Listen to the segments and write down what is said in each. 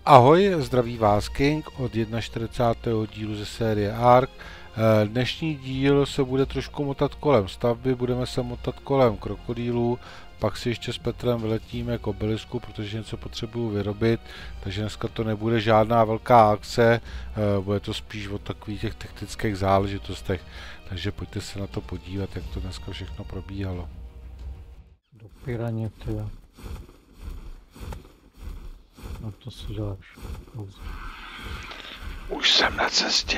Ahoj, zdraví vás King od 41. dílu ze série ARK. Dnešní díl se bude trošku motat kolem stavby, budeme se motat kolem krokodýlů, pak si ještě s Petrem vyletíme k obelisku, protože něco potřebuju vyrobit, takže dneska to nebude žádná velká akce, bude to spíš o takových těch technických záležitostech, takže pojďte se na to podívat, jak to dneska všechno probíhalo. Do piraně, tyjo. No to si děláš. Už jsem na cestě.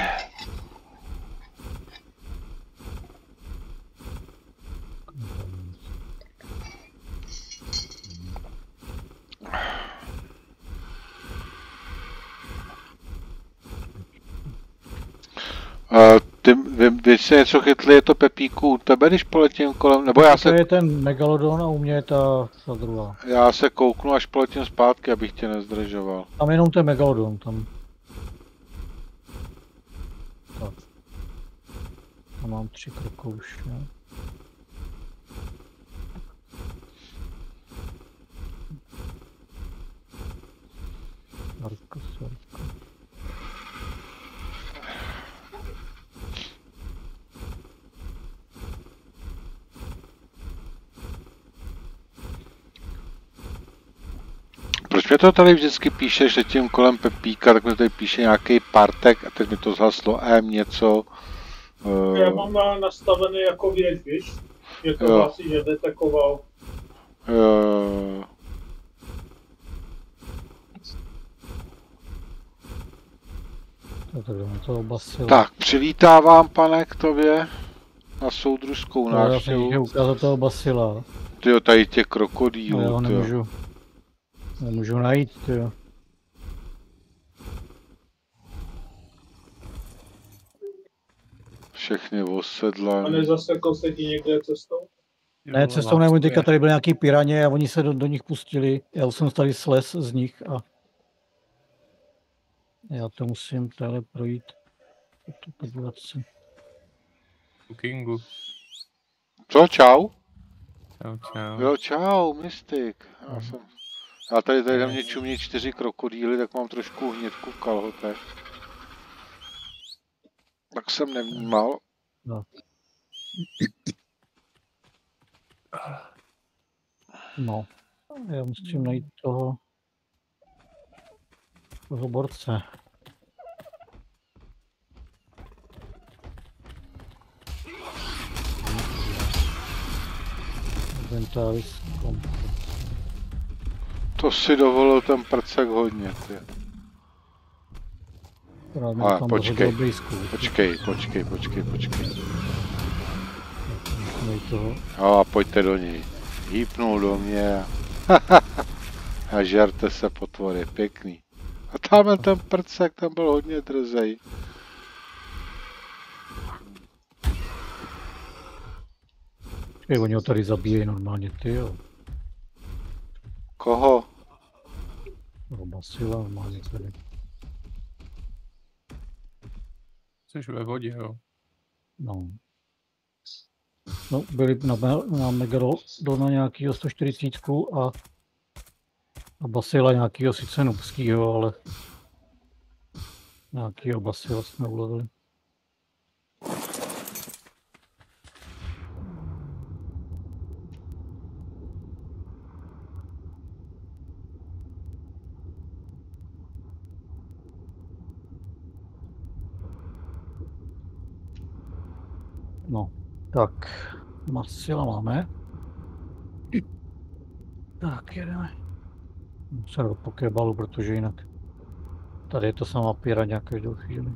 Vy jste něco chytli, je to Pepíku u tebe, když poletím kolem, nebo já se... To je ten Megalodon a u mě je ta druhá. Já se kouknu, až poletím zpátky, abych tě nezdržoval. Tam jenom ten Megalodon, tam. Tak. Tam mám 3 krokouše. Sorka. Proč mi to tady vždycky píše, že tím kolem Pepíka, tak mi tady píše nějaký partek a teď mi to zhaslo něco. Já mám nastavený jako věc, víš? Je to asi, že detekoval. Tak, přivítávám, pane, k tobě na soudružskou návštěvu. Já ukázal toho basila. Tyjo, tady těch krokodýlů, já ho nemůžu najít, tyjo. Všechny osedlané. A nezasekl se ti někde cestou? Ne, cestou nevím, teďka tady byly nějaký piraně a oni se do nich pustili. Já jsem tady slez z nich a já to musím tady projít. Podívat se. Kingu. Co, čau? Čau. Jo, čau, Mystik. Já tady na mě čumí 4 krokodýly, tak mám trošku hnědku v kalhotech. Tak jsem nevnímal. No, já musím najít toho borce. To si dovolil ten prcek hodně, ty. Počkej. A pojďte do něj. Hýpnul do mě. A žerte se, potvory, pěkný. A tam ten prcek, tam byl hodně drzej. Oni ho tady zabíjejí normálně, ty jo. Koho? Basila normálně tady. Jsi ve vodě, jo? No. No, byli na Megalodona nějakýho 140 a Basila nějakýho sice nubskýho, ale nějakýho Basila jsme ulovili. No, tak, Basila máme. Tak, jedeme. Musím do pokebalu, protože jinak tady je to samá piraňa každou chvíli.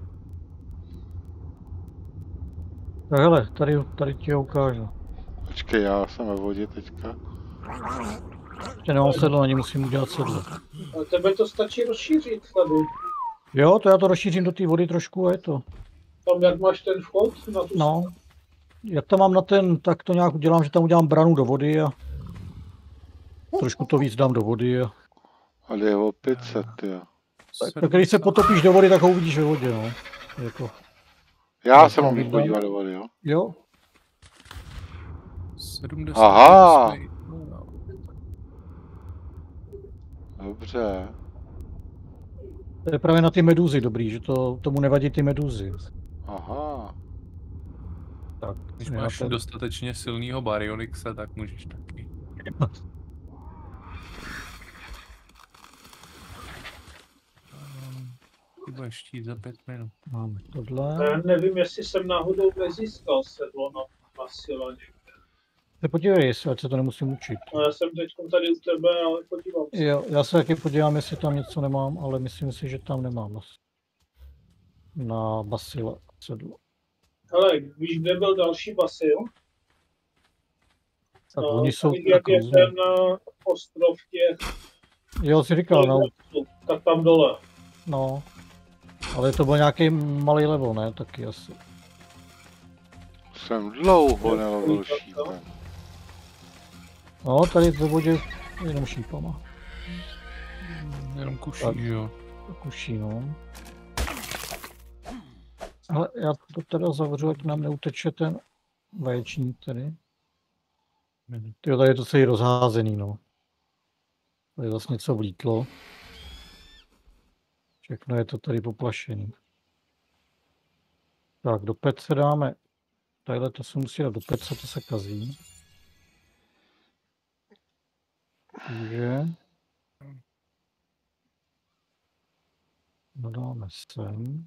Tak hele, tady ti ho ukážu. Počkej, já jsem ve vodě teďka. Ještě nemám sedlo, ani musím udělat sedlo. A tebe to stačí rozšířit tady. Jo, to já to rozšířím do té vody trošku a je to. Tam jak máš ten vchod na tu No, jak to mám na ten, tak to nějak udělám, že tam udělám branu do vody a trošku to víc dám do vody a... Ale je o 500, jo. Tak když se potopíš do vody, tak ho uvidíš ve vodě, no. Jako... Já se mám jít podívat do vody, jo? Jo. 70. Aha! Dobře. To je právě na ty meduzy dobrý, že tomu nevadí ty meduzy. Aha. Tak, Když já máš tady- dostatečně silného Baryonyxe, tak můžeš taky. Ty budeš štít za 5 minut. Máme Já tohle. nevím, jestli jsem náhodou nezískal sedlo na Basila někde. Se podívej, ať se to nemusím učit. No, já jsem teď tady u tebe, ale podívám se. Jo, já se taky podívám, jestli tam něco nemám, ale myslím si, že tam nemám asi. Na Basila sedlo. Hele, víš, kde byl další Basil? Tak No, oni jsou jak tak je různí. ten ostrov těch... Jo, jsi říkal, no, Tak tam dole. no. Ale to byl nějaký malý level, ne? Taky asi. Jsem dlouho nelovil šípem. No, tady ve vodě jenom šípama. Jenom kuší, Tak. jo. Kuší, no. Ale já to teda zavřu, ať nám neuteče ten vaječník tady. Tyjo, tady je to celý rozházený, no. Tady zase něco vlítlo. Všechno je to tady poplašený. Tak, do pece dáme. Tadyhle to se musí dát do pece, to se kazí. Takže... Dodáme sem.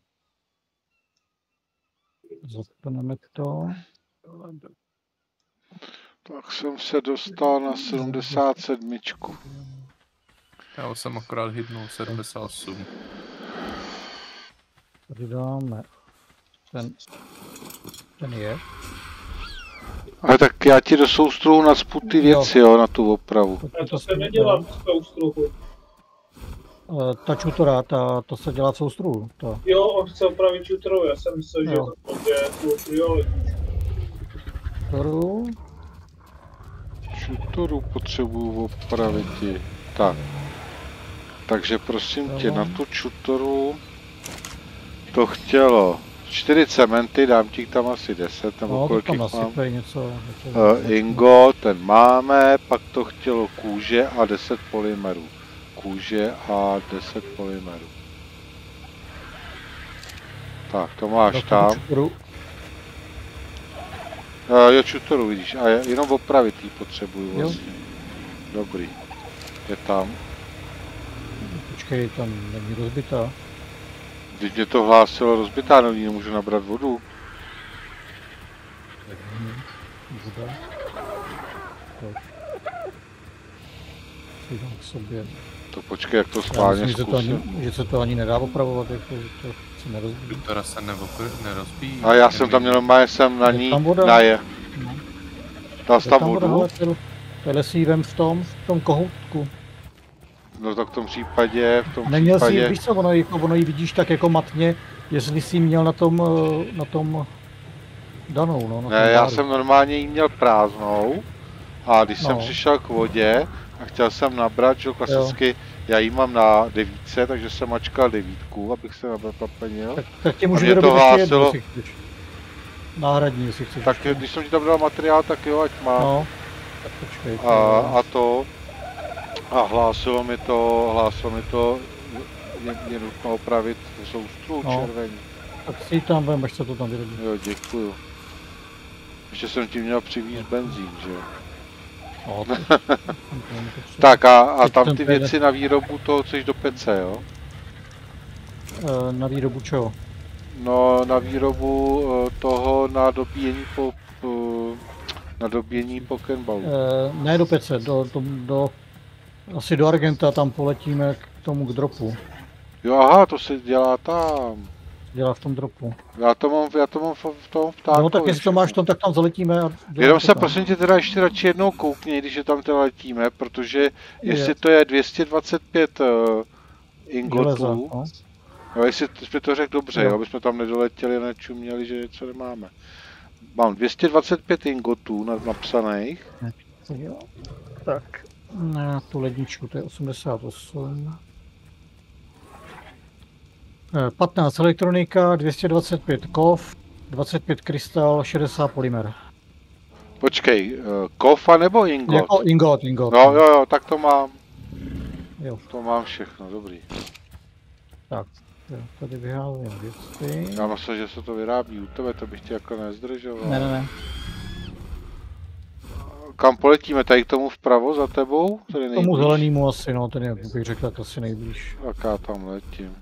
Zapneme to. Tak jsem se dostal na 77. Já jsem akorát hitnul 78. Tady dáme ten je. Ale tak já ti do soustruhu nacpu ty věci, jo, na tu opravu. A to se nedělá v soustruhu. Ta čutora, to se dělá v soustruhu. To. Jo, on chce opravit čutrovu, já jsem myslel, že Jo. to je tu prioritní. Čutoru. Šutoru potřebuju opravit ti. Tak. Takže prosím tě, na tu čutoru to chtělo 4 cementy, dám ti tam asi 10, nebo No, kolik tam jich mám. nasypej něco. Ingo, ten máme, pak to chtělo kůže a 10 polymerů. Kůže a 10 polymerů. Tak, to máš tam. Jo, čutoru vidíš, a jenom opravit jí potřebuju vlastně. Dobrý. Je tam. Počkej, tam není rozbitá. Teď mě to hlásilo rozbitá, no nemůžu nabrat vodu. Voda. Přidám k sobě. To počkej, jak to Já schválně myslím, zkusím. že se to ani nedá opravovat, jako, že to se nerozbíjí. Čutora se nerozbíjí. A já jsem tam měl, má jsem na ní, tam voda? na je. No. Dal jsi tam vodu? Tohle si ji vem v tom kohoutku. No tak v tom případě, Neměl si ji, víš co, ono ji vidíš tak jako matně, jestli jsi ji měl na tom danou, no. Ne, já jsem normálně jí měl prázdnou a když jsem přišel k vodě a chtěl jsem nabrat, že klasicky, já ji mám na 9, takže jsem mačkal 9, abych se nabrat papenil. Tak tě můžu vyrobit ještě jednu, jestli chceš. Náhradní, jestli chceš. Tak když jsem ti tam dal materiál, tak jo, ať má. No, tak počkej. A hlásilo mi to, je nutno opravit soustru červení. Tak si ji tam vem, až se to tam vyrobí. Jo, děkuju. Ještě jsem ti měl přivízt benzín, že jo? No, tak a tam ty věci na výrobu toho chceš do pece, jo? Na výrobu čeho? No, na výrobu toho na dobíjení Pokéballu. Ne do pece, asi do Argenta tam poletíme k tomu k dropu. Jo, aha, to se dělá tam. Dělá v tom dropu. Já to mám v tom ptáku. No tak jestli to máš tam, tak tam zaletíme. Jenom se prosím tě teda ještě radši jednou koukni, když je tam teda letíme, protože jestli to je 225 ingotů, jo, jestli jsme to řekl dobře, jo, aby jsme tam nedoletěli a nečuměli, že něco nemáme. Mám 225 ingotů napsaných. Jo. Tak, na tu ledničku, to je 88. 15 elektronika, 225 kov, 25 krystal, 60 polymer. Počkej, kofa nebo ingot? Jako ingot. No jo, tak to mám. Jo. To mám všechno, dobrý. Tak, jo, tady vyházím věci. Já myslím, že se to vyrábí u tebe, to bych tě jako nezdržoval. Ne. Kam poletíme? Tady k tomu vpravo za tebou? Tady K tomu zelenému asi, no, ten je, bych řekl, tak asi nejblíž. Tak já tam letím.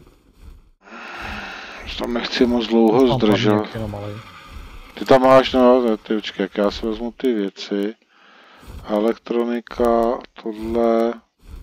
Tam nechci moc dlouho zdržovat. Ty tam máš, no, ty počkej, jak já si vezmu ty věci. Elektronika, tohle.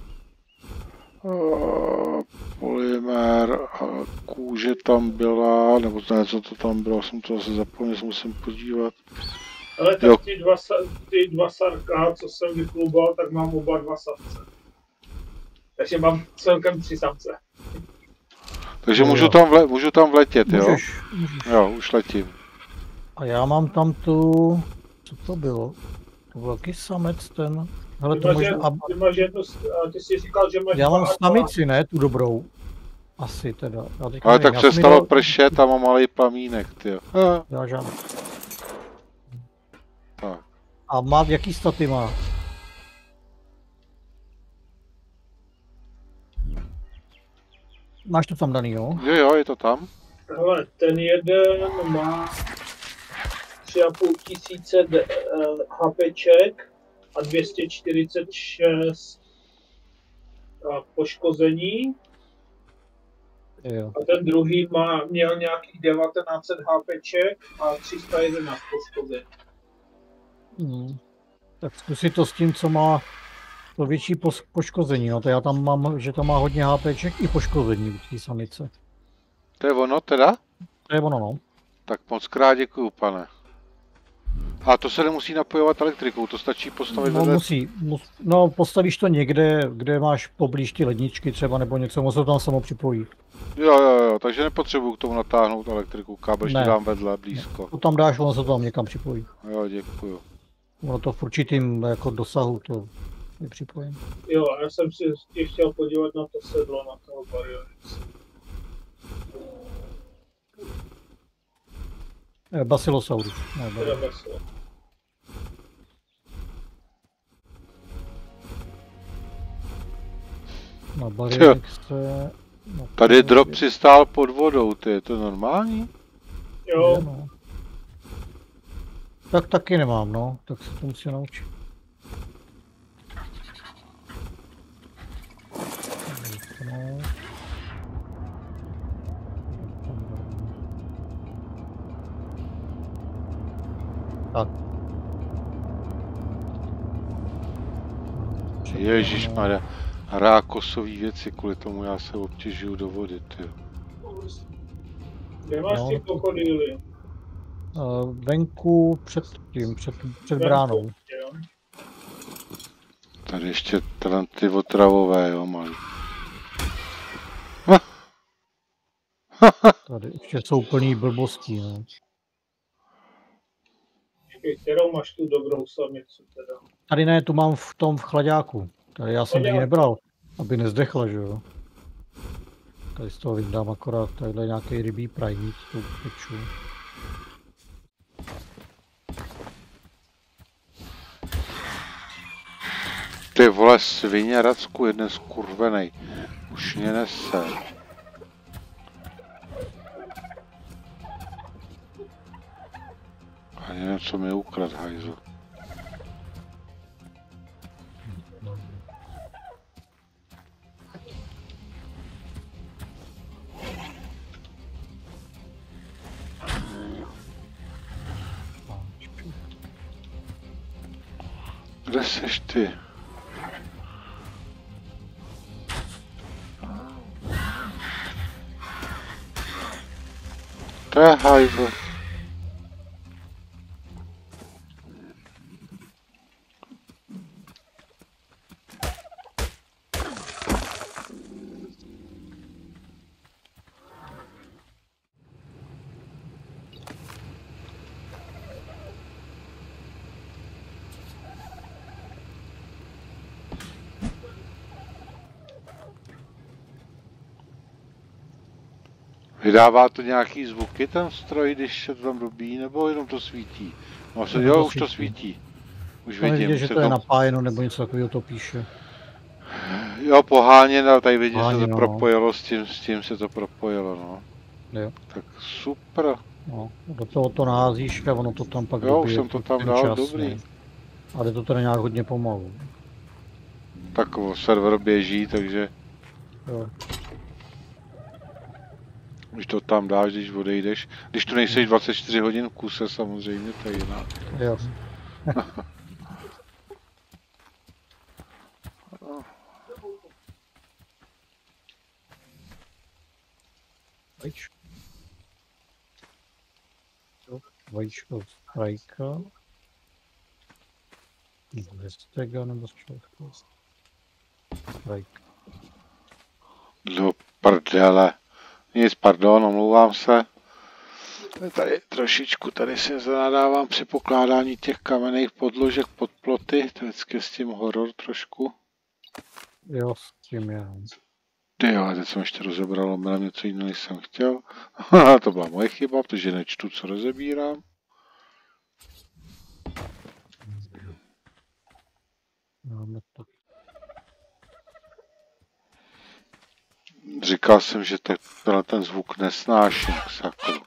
Polymer, kůže tam byla, nebo ne, co to tam bylo, jsem to zase zapomněl, se musím podívat. Ale tak ty dva sarka, co jsem vyklubal, tak mám oba dva samce. Takže mám celkem 3 samce. Takže no, můžu tam vletět, jo? Můžeš. Jo, už letím. A já mám tam tu... Co to bylo? To byl jaký samec ten? Hele, Ty to možná... máš jednu, ty jsi říkal, že máš... Já mám samici, ne? Tu dobrou. Asi teda. Ale tak přestalo pršet a mám malý plamínek, tyjo. Já žádný. Tak. A má, jaký staty má? Máš to tam daný, jo? Jo, je to tam. Ale ten jeden má 3,5 tisíce HPček a 246 poškození. Jo. A ten druhý měl nějakých 1900 HPček a 311 poškození. Tak zkusit to s tím, co má to větší poškození. No to já tam mám, že to má hodně HPček i poškození u té samice. To je ono teda? To je ono, no. Tak moc krát děkuju, pane. A to se nemusí napojovat elektrikou, to stačí postavit No musí. No postavíš to někde, kde máš poblíž ty ledničky třeba nebo něco, musí to tam samo připojit. Jo, takže nepotřebuju k tomu natáhnout elektriku, kábel ještě dám vedle, blízko. To tam dáš, ono se to tam někam připojí. Jo, děkuju. Ono to v určitým jako dosahu to je připojím. Jo, já jsem si chtěl podívat na to sedlo, na toho Baryonyxe. Basilosaurus. Na Baryonyxe... Tady drop přistál pod vodou, je to normální? Jo. No. Tak taky nemám, no, tak se to musím naučit. Tak. Ježišmarja, rákosový věci, kvůli tomu já se obtěžuju do vody, tyjo. Kde máš ty krokodýly? Venku před bránou. Tady ještě ty otravové, jo, mají. Tady ještě jsou plný blbostí, no. Kterou máš tu dobrou samicu teda? Tady ne, tu mám v chladáku. Tady já jsem ji nebral, aby nezdechla, že jo. Tady z toho vyndám akorát, tadyhle nějaký rybí prajník, tu peču. Ty vole, svině Racku, jeden skurvenej. Už mě nese. A nevím, co mi ukrad, hajzl. Kde seš ty? To je hajzl. Vydává to nějaký zvuky ten stroj, když se to tam dobíjí, nebo jenom to svítí? No, jo, už to svítí. Už vidím. Že to je napájeno, nebo něco takového to píše. Jo, poháněn, ale tady vidíš, že se to Poháněno, no. propojilo, s tím se to propojilo, no. Jo. Tak super. No, do toho to naházíš a ono to tam pak Jo, už dobije jsem to tam ten dal, čas, dobrý. no. Ale to teda nějak hodně pomalu. Tak server běží, takže Jo. když to tam dáš, když odejdeš, když tu nejseš 24 hodin v kuse samozřejmě, to je jiná. Jo. Vajíčko z Frajka. Ze Stega nebo z Čelka? Frajka. Do prdele. Nic, pardon, omlouvám se. Tady trošičku, tady si zanadávám při pokládání těch kamenných podložek pod ploty, to vždycky s tím horor trošku. Jo, s tím já. Jo, teď jsem ještě rozebral, omylem něco jiného jsem chtěl. To byla moje chyba, protože nečtu, co rozebírám. Máme to. Říkal jsem, že ten zvuk nesnáším k sakru.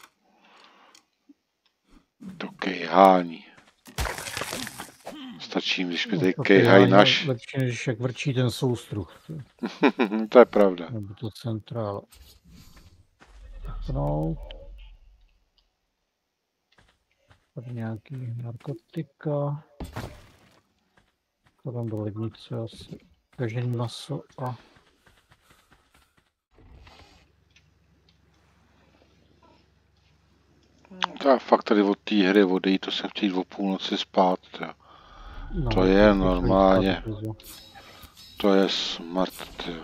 To kejhání. Stačí, když mi tady kejhají naš. Lepší, než jak vrčí ten soustruh. To je pravda. Nebo to centrála. No. Tady nějaký narkotika. To tam do lednice asi. Kažení maso a... Tak fakt tady od té hry odejít, to jsem chtěl o půlnoci spát. No, to je normálně. To je smrt, tyjo.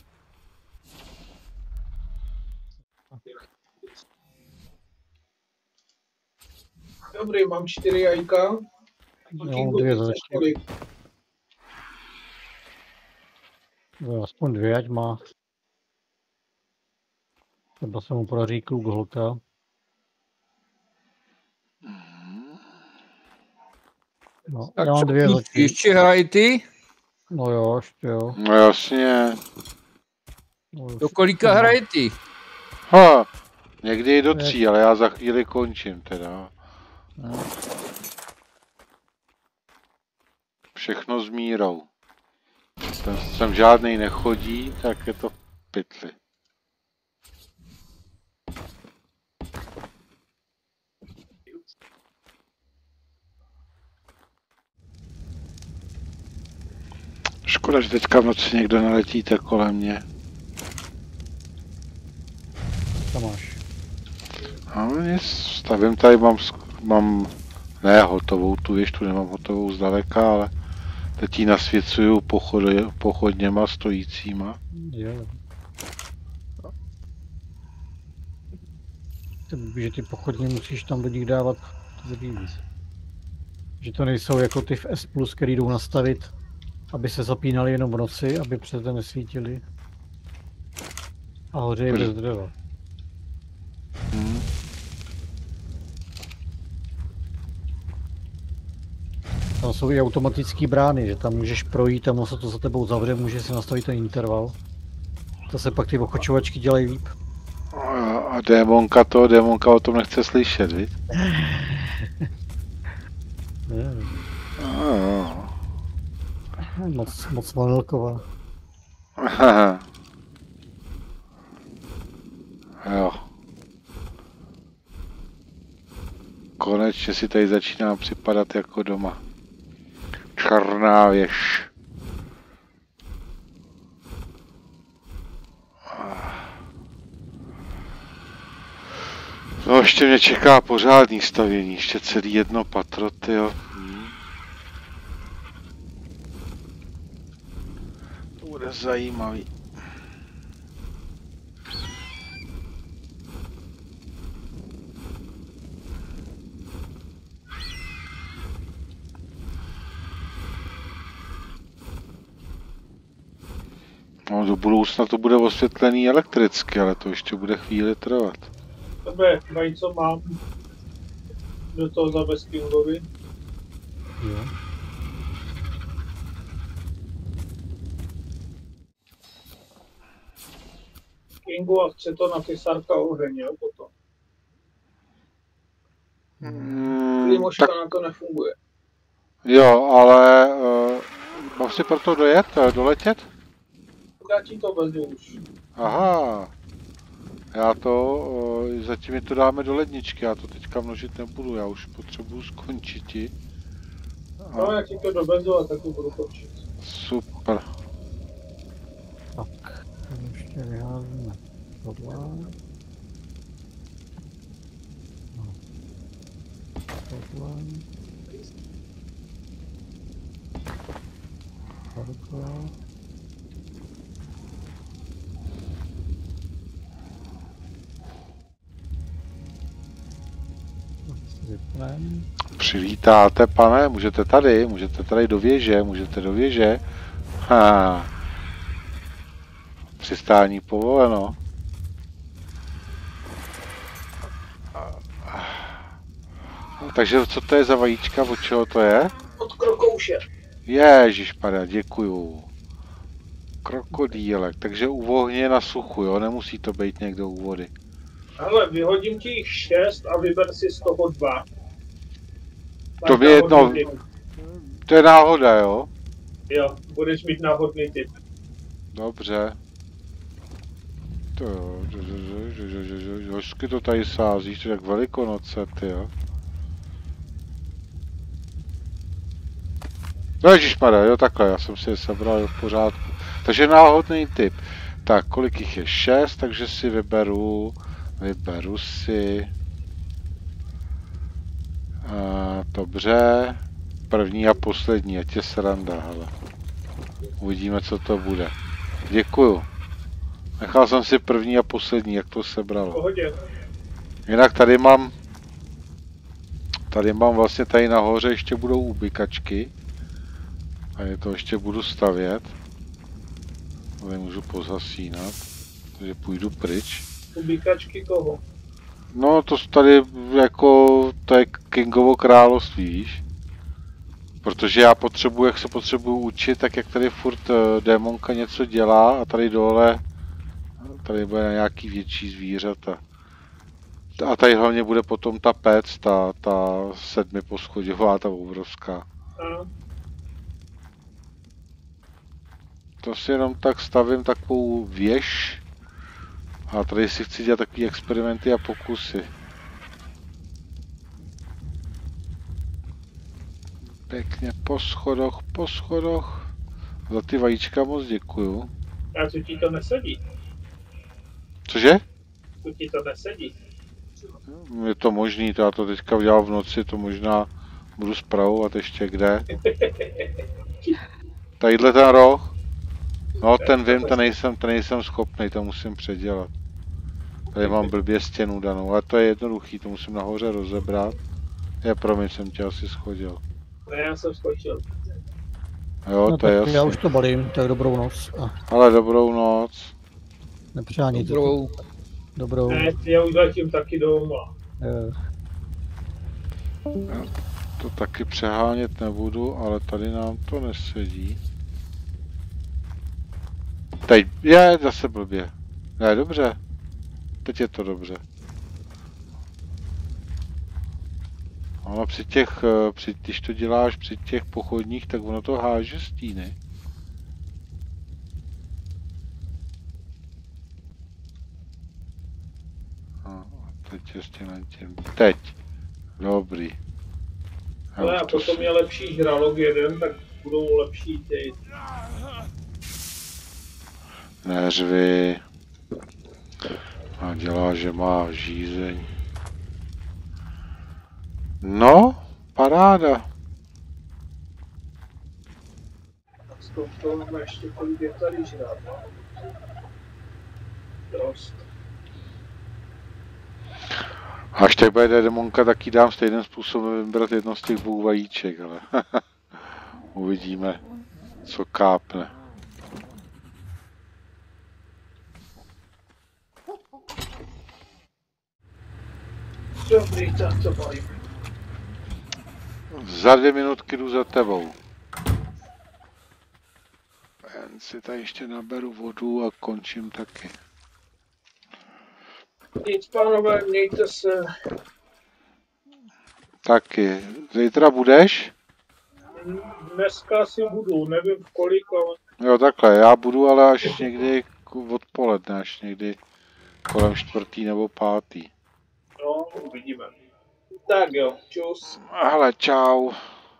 Dobrý, mám 4 jajka. Jo, 2 začne. No, aspoň 2, ať má. Třeba se mu podaří kluk holka. No, Tak já mám 2 zatím. ještě hrají ty? No jo, ještě jo. No jasně. No, Do kolika hrají ty? Ha, někdy i do 3, ale já za chvíli končím teda. No. Všechno s mírou. Ten sem žádnej nechodí, tak je to v pytli. Škoda, že teďka v noci někdo neletíte kolem mě. Co máš? No nic, stavím tady, mám ne hotovou, tu věž tu nemám hotovou zdaleka, ale teď ji nasvěcuju pochodněma stojícíma. Jo. Že ty pochodně musíš tam do nich dávat víc. Že to nejsou jako ty v S+, který jdou nastavit, aby se zapínali jenom v noci, aby přes den nesvítili. A hoře je bez dřeva. Tam jsou i automatické brány, že tam můžeš projít a se to za tebou zavře, můžeš si nastavit ten interval. To se pak ty ochočovačky dělají líp. A démonka o tom nechce slyšet, viď? Moc manelková. Jo. Konečně si tady začínám připadat jako doma. Černá věž. No ještě mě čeká pořádný stavění, ještě celý jedno patro, tyjo. To bude zajímavý. No, do budoucna to bude osvětlený elektricky, ale to ještě bude chvíli trvat. Tebe, dají co mám do toho za Veskingovi. Jo. Kingu a chce to na ty Sarka oheň, jo, potom. Klimoška tak na to nefunguje. jo, ale mám si proto dojet, doletět? Já ti to vezu už. Aha. Já to, zatím mi to dáme do ledničky, já to teďka množit nebudu, já už potřebuju skončit ji. No, já ti to dovezu a taky budu točit. Super. Tak, ještě vyházíme tohle. No. Tohle. Takhle. Vypnem. Přivítáte, pane, můžete tady do věže, můžete do věže. Ha. Přistání povoleno. Takže co to je za vajíčka, od čeho to je? Od krokouše. Ježišmarja, děkuju. Krokodýlek, takže u ohně na suchu, jo, nemusí to být někdo u vody. Ale vyhodím ti jich 6 a vyber si z toho 2. To mi jedno, to je náhoda, jo? Jo, budeš mít náhodný typ. Dobře. Hezky to tady sázíš, to je jak Velikonoce, ty jo. No ježišmarja, jo takhle, já jsem si je sebral v pořádku. Takže náhodný typ. Tak, kolik jich je? 6, takže si vyberu si... Dobře. První a poslední, ať je sranda, hele. Uvidíme, co to bude. Děkuju. Nechal jsem si první a poslední, jak to sebralo. Pohodě. Jinak tady mám vlastně tady nahoře ještě budou ubikačky. Tady to ještě budu stavět. Tady můžu pozasínat. Takže půjdu pryč. Ubíkačky koho? No to tady jako, to je Kingovo království, víš? Protože já potřebuji, jak se potřebuji učit, tak jak tady furt démonka něco dělá a tady dole, tady bude nějaký větší zvířata. A tady hlavně bude potom ta pec, ta 7poschodová, ta obrovská. To si jenom tak stavím takovou věž a tady si chci dělat takové experimenty a pokusy. Pěkně po schodoch. Za ty vajíčka moc děkuju. A co ti to nesedí? Cože? Co ti to nesedí? Je to možný, to já to teďka udělal v noci, to možná budu spravovat ještě kde. Tadyhle ten roh. No ten vím, ten nejsem schopný, to musím předělat. Tady mám blbě stěnu danou, ale to je jednoduchý, to musím nahoře rozebrat. Promiň, jsem tě asi schodil. Ne, já jsem skočil. Jo, No to je jasný. já už to balím, tak dobrou noc. Ale dobrou noc. Nepřáníte Dobrou. to. Dobrou. Ne, já už letím taky doma. To taky přehánět nebudu, ale tady nám to nesedí. Teď je zase blbě. Ne, dobře. Teď je to dobře. Ono když to děláš při těch pochodních, tak ono to háže stíny. No, teď ještě na tím. Teď. Dobrý. Ale a potom je lepší žralok jeden, tak budou lepší ty. Neřvi. A dělá, že má žízeň. No, paráda. Z toho máme ještě kolik je tady žrát. Dost. Až teď bude demonka, tak jí dám stejným způsobem vybrat jedno z těch dvou vajíček, ale uvidíme, co kápne. Dobrý, tak to bavím. Za 2 minutky jdu za tebou. Jen si tady ještě naberu vodu a končím taky. Nic, pánové, mějte se. Taky. Zítra budeš? Dneska si budu, nevím v kolik, ale... Jo, takhle, já budu ale až někdy odpoledne, až někdy kolem 4. nebo 5. No, uvidíme. Tak jo, čus. Hele, čau.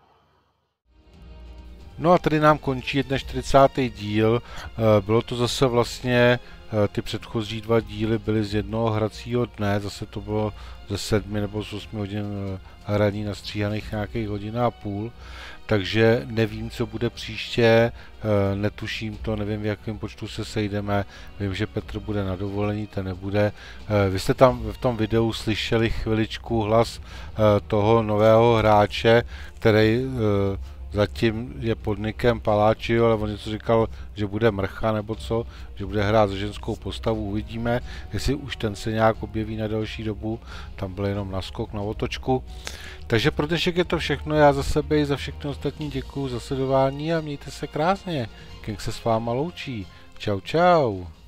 No a tady nám končí 41. díl. Bylo to zase vlastně, ty předchozí 2 díly byly z jednoho hracího dne, zase to bylo ze 7 nebo z 8 hodin hraní nastříhaných nějakých hodin a půl. Takže nevím, co bude příště, netuším to, nevím, v jakém počtu se sejdeme, vím, že Petr bude na dovolení, ten nebude. Vy jste tam v tom videu slyšeli chviličku hlas toho nového hráče, který zatím je pod nikem Paláčio, ale on něco říkal, že bude mrcha nebo co, že bude hrát za ženskou postavu, uvidíme, jestli už ten se nějak objeví na další dobu, tam byl jenom naskok na otočku. Takže pro dnešek je to všechno, já za sebe i za všechny ostatní děkuju za sledování a mějte se krásně. King se s váma loučí. Čau čau.